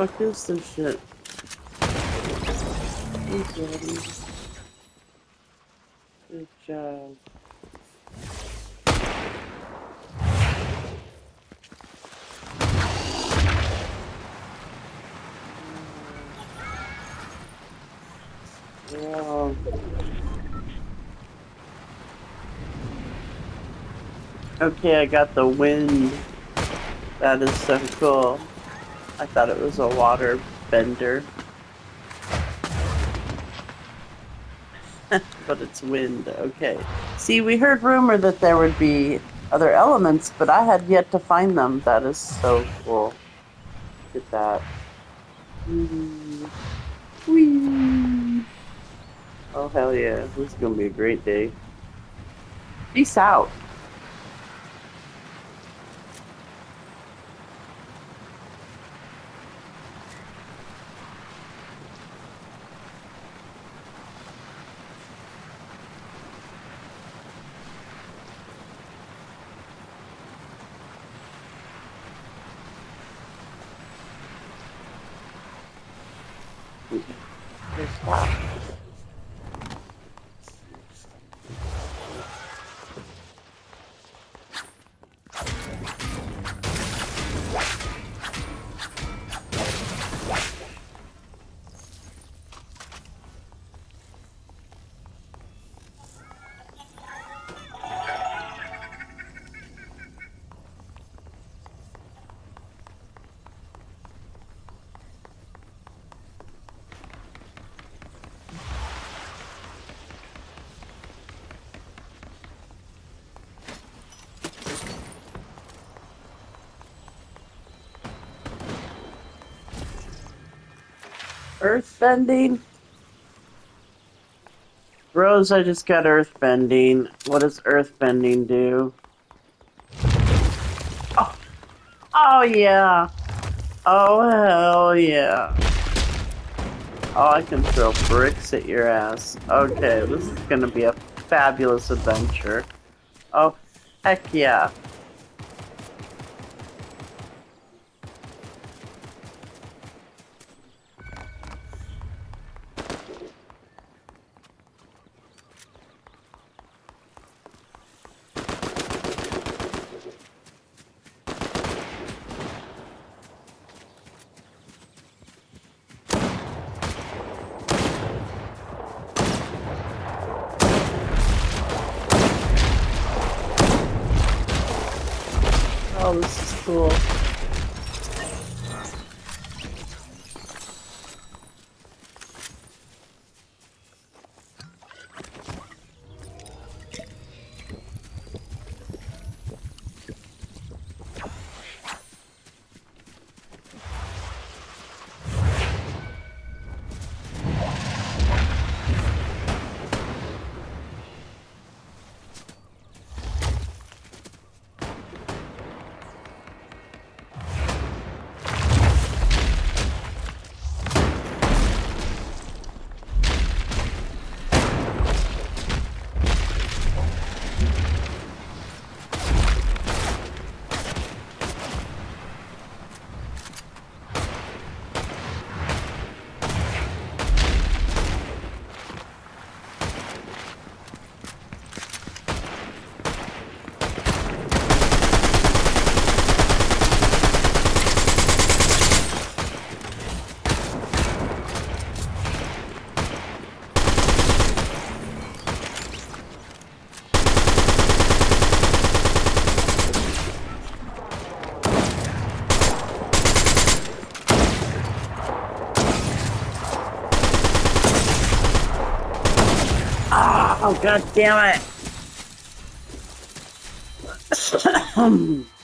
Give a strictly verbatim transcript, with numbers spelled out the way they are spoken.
fuck is this shit? Good job. Good job. Yeah. Okay, I got the wind. That is so cool. I thought it was a water bender. But it's wind, okay. See, we heard rumor that there would be other elements, but I had yet to find them. That is so cool. Look at that. Whee. Whee. Oh, hell yeah. This is gonna be a great day. Peace out. Stop. Earthbending? Rose, I just got earthbending. What does earthbending do? Oh, oh yeah. Oh, hell yeah. Oh, I can throw bricks at your ass. Okay, this is gonna be a fabulous adventure. Oh, heck yeah. Oh, this is cool. Oh, god damn it.